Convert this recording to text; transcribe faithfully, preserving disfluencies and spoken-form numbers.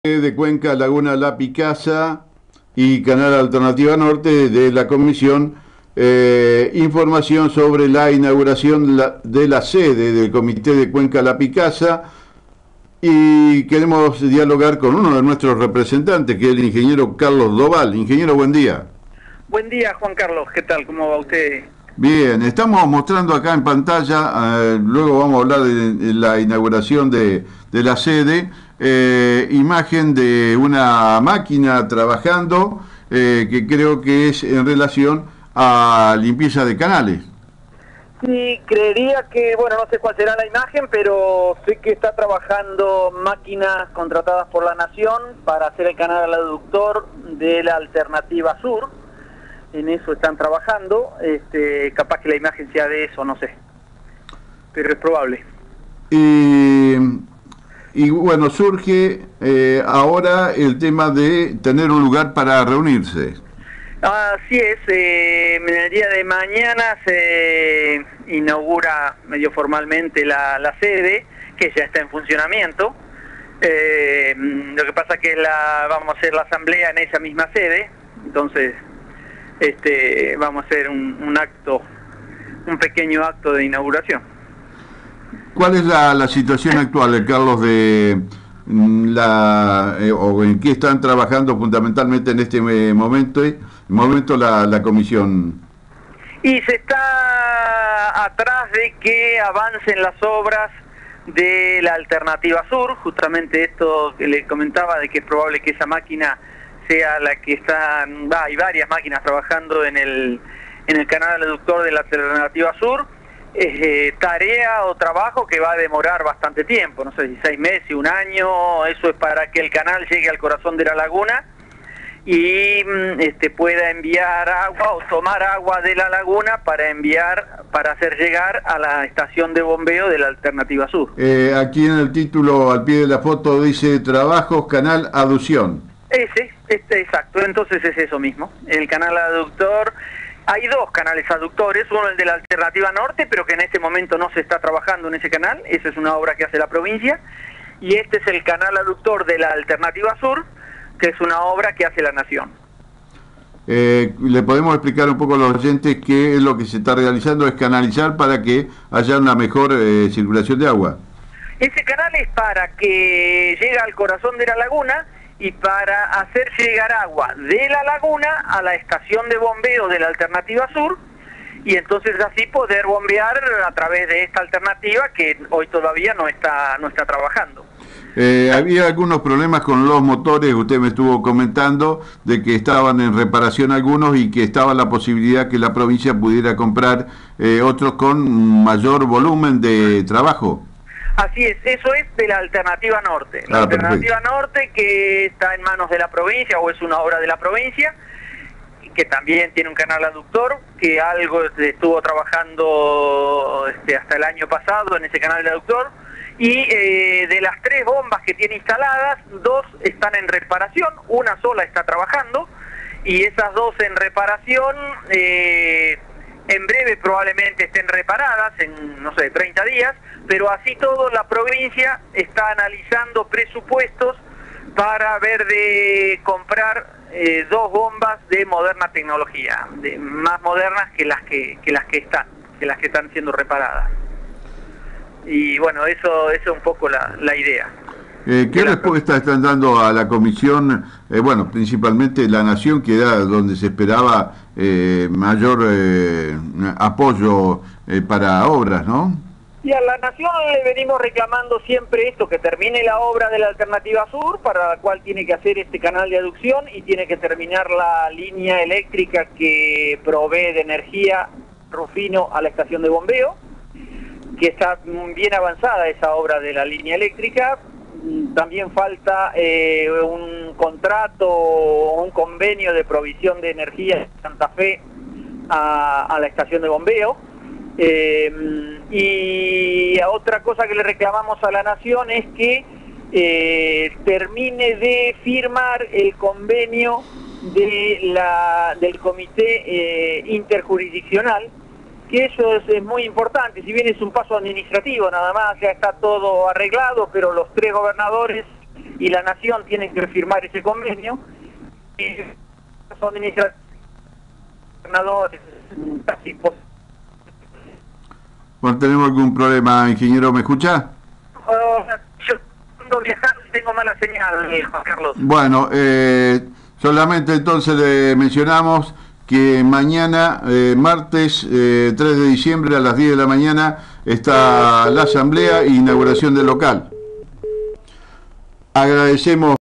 de Cuenca, Laguna La Picasa y Canal Alternativa Norte de la Comisión, eh, información sobre la inauguración la, de la sede del Comité de Cuenca La Picasa, y queremos dialogar con uno de nuestros representantes, que es el ingeniero Carlos Doval. Ingeniero, buen día. Buen día, Juan Carlos, ¿qué tal? ¿Cómo va usted? Bien, estamos mostrando acá en pantalla, eh, luego vamos a hablar de, de la inauguración de, de la sede, eh, imagen de una máquina trabajando, eh, que creo que es en relación a limpieza de canales. Sí, creería que, bueno, no sé cuál será la imagen, pero sé que está trabajando máquinas contratadas por la Nación para hacer el canal aductor de la Alternativa Sur. En eso están trabajando, este, capaz que la imagen sea de eso, no sé, pero es probable. Y, y bueno, surge eh, ahora el tema de tener un lugar para reunirse. Así es, eh, en el día de mañana se inaugura medio formalmente la, la sede, que ya está en funcionamiento. Eh, lo que pasa que la, vamos a hacer la asamblea en esa misma sede, entonces este, vamos a hacer un, un acto, un pequeño acto de inauguración. ¿Cuál es la, la situación actual, Carlos, de la eh, o en qué están trabajando fundamentalmente en este momento, momento la, la comisión? Y se está atrás de que avancen las obras de la Alternativa Sur, justamente esto que le comentaba, de que es probable que esa máquina sea la que está, va, hay varias máquinas trabajando en el, en el canal aductor de la Alternativa Sur. Eh, tarea o trabajo que va a demorar bastante tiempo, no sé si seis meses, un año. Eso es para que el canal llegue al corazón de la laguna y este, pueda enviar agua o tomar agua de la laguna para enviar, para hacer llegar a la estación de bombeo de la Alternativa Sur. Eh, aquí en el título, al pie de la foto, dice trabajos canal aducción. Ese, este, exacto, entonces es eso mismo, el canal aductor. Hay dos canales aductores, uno el de la Alternativa Norte, pero que en este momento no se está trabajando en ese canal, esa es una obra que hace la provincia, y este es el canal aductor de la Alternativa Sur, que es una obra que hace la Nación. Eh, ¿Le podemos explicar un poco a los oyentes qué es lo que se está realizando? Es canalizar para que haya una mejor eh, circulación de agua. Ese canal es para que llegue al corazón de la laguna y para hacer llegar agua de la laguna a la estación de bombeo de la Alternativa Sur, y entonces así poder bombear a través de esta alternativa que hoy todavía no está, no está trabajando. Eh, había algunos problemas con los motores, usted me estuvo comentando de que estaban en reparación algunos y que estaba la posibilidad que la provincia pudiera comprar eh, otros con mayor volumen de trabajo. Así es, eso es de la Alternativa Norte. La ah, Alternativa perfecto. Norte, que está en manos de la provincia, o es una obra de la provincia, que también tiene un canal aductor, que algo estuvo trabajando este, hasta el año pasado en ese canal aductor, y eh, de las tres bombas que tiene instaladas, dos están en reparación, una sola está trabajando, y esas dos en reparación, eh, en breve probablemente estén reparadas, en, no sé, treinta días, pero así todo la provincia está analizando presupuestos para ver de comprar eh, dos bombas de moderna tecnología, de, más modernas que las que, que las que están, que las que están siendo reparadas. Y bueno, eso, eso es un poco la, la idea. Eh, ¿Qué respuesta están dando a la comisión? Eh, bueno, principalmente la Nación, que era donde se esperaba eh, mayor eh, apoyo eh, para obras, ¿no? Y a la Nación le venimos reclamando siempre esto, que termine la obra de la Alternativa Sur, para la cual tiene que hacer este canal de aducción y tiene que terminar la línea eléctrica que provee de energía Rufino a la estación de bombeo, que está bien avanzada esa obra de la línea eléctrica. También falta eh, un contrato o un convenio de provisión de energía de Santa Fe a, a la estación de bombeo. Eh, y otra cosa que le reclamamos a la Nación es que eh, termine de firmar el convenio de la, del Comité eh, Interjurisdiccional, que eso es, es muy importante. Si bien es un paso administrativo nada más, ya está todo arreglado, pero los tres gobernadores y la Nación tienen que firmar ese convenio, y son iniciativas casi posibles. Bueno, tenemos algún problema, ingeniero, ¿me escucha? Uh, yo ando viajando y tengo mala señal, Juan Carlos. Bueno, eh, solamente entonces le mencionamos que mañana, eh, martes eh, tres de diciembre a las diez de la mañana, está la asamblea e inauguración del local. Agradecemos